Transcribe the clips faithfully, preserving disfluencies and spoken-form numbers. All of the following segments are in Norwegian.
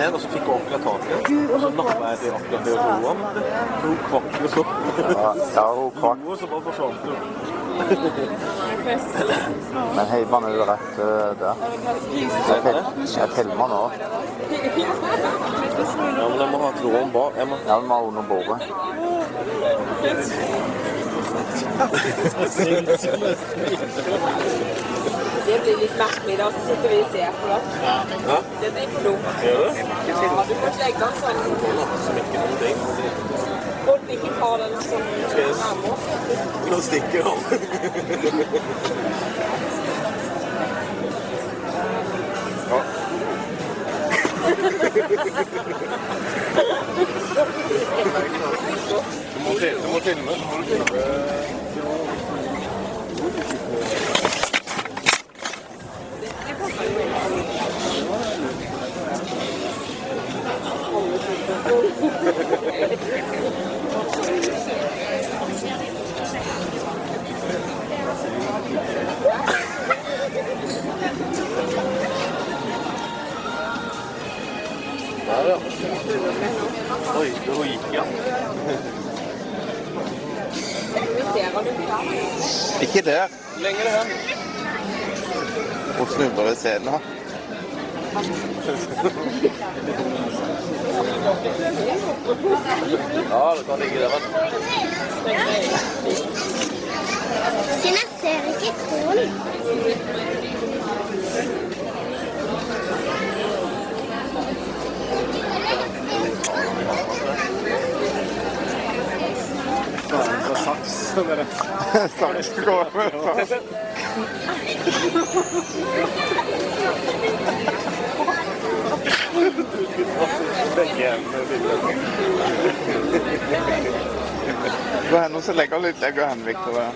ned, og så fikk jeg akkurat taket. Og så nappet jeg til akkurat det og roen. Hun kvakk jo så. Ja, hun kvakk. Noe som bare forsvant jo. Men heimann er jo rett der. Jeg filmer nå. Ja, men jeg må ha tråden bak. Jeg må... Ja, vi må ha under bordet. Det blir litt merkelig da, så sitter vi og ser på det. Ja? Det blir for dumt. Gjør det? Ja, du kan legge den sånn. Som ikke noen ting. Folk ikke har den sånn fremover. Nå stikker han. Ja. Du må filme. Du må filme. Der, ja. Oi, det gikk, ja. Ikke der. Lenger hen. Hun snubber i scenen her. Ja, det kan ligge der, vel. Siden jeg ser ikke kålen. Saks, dere. Saks går med. Begge hendene. Det er noen som legger litt legger Henrik på det.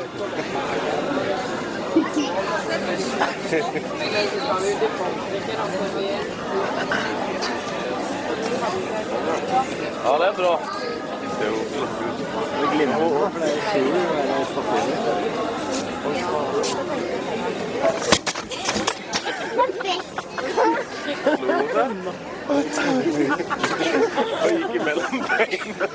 Ja, det er bra. Det glimmer jo, for det er sju eller stopper. Han gikk imellom beina.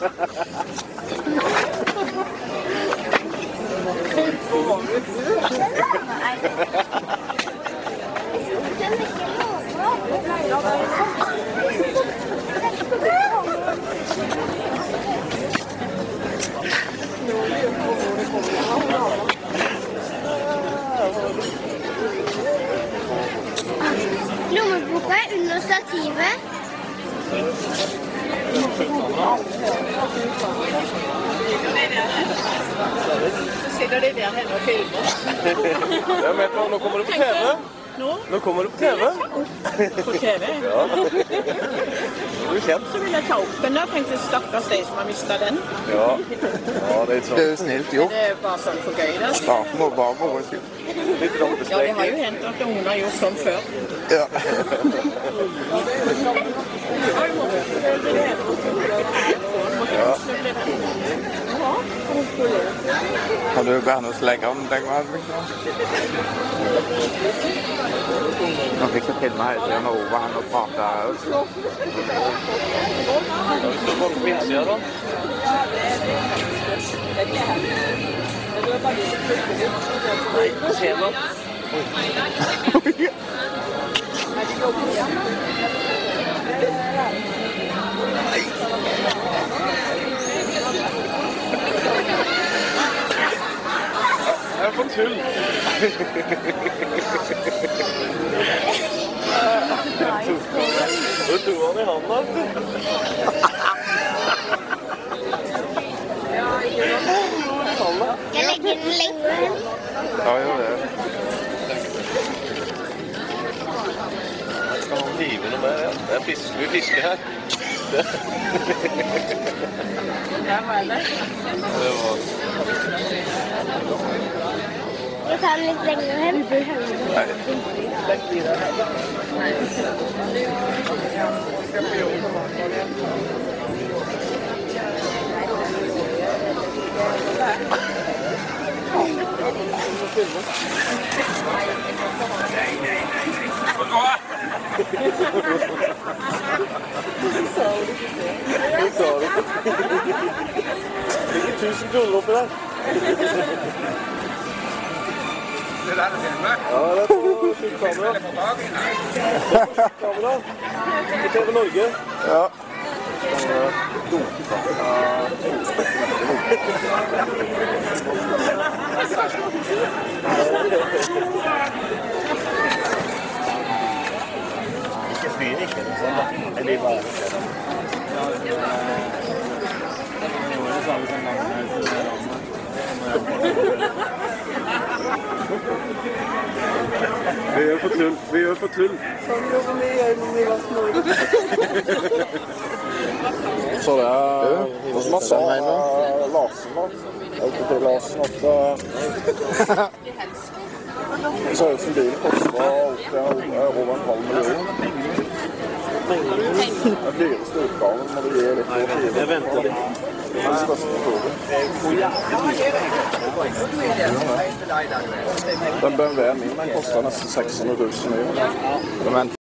Lommeboka er under stativet. Så sitter de der henne og filmer. Ja, men nå kommer du på T V. Nå? Nå kommer du på T V. På T V? Ja. Du er kjent. Så vil jeg ta opp den der. Tenkte stakkars de som har mistet den. Ja. Ja, det er Det sånn. er jo snilt gjort. Det er bare sånn for gøy da. Starten må bare moro skyld. Litt Ja, det har rollesprekking. jo hendt at ungene har gjort sånn før. Ja. Ja. Har du bare noe sleggeren, tenker jeg. Nå fikk jeg filme hele tiden over han og prate her også. Ja, hvis du får på innsida da. Nei, se nå. Jeg er for tull. Du tog han i handa. Jeg legger den lenger. Ja, gjør det. Skal han hive noe mer? Ja. Det er fisk. Vi fisker her. Her var det. Det var... Jeg tar den litt lenger hen. Nei. Skal du ha? Det sa du ikke. Det ligger tusen kroner oppi der. Det der er filmet. Ja, det er på kamera. Kamera. På T V Norge. Ja. Ikke spyr ikke, liksom. Det blir bare Vi gjør for tull. Vi gjør for tull. Sånn jobber vi gjør når vi var små. Så det er, som han sa, Larsen da. Alltid til Larsen at det ser ut som bilen koster over en halv million. Den dyreste utgaven må du gi litt over fire. Jeg venter litt. Det er den største motoren. Den B M W-en min, den koster nesten seks hundre tusen.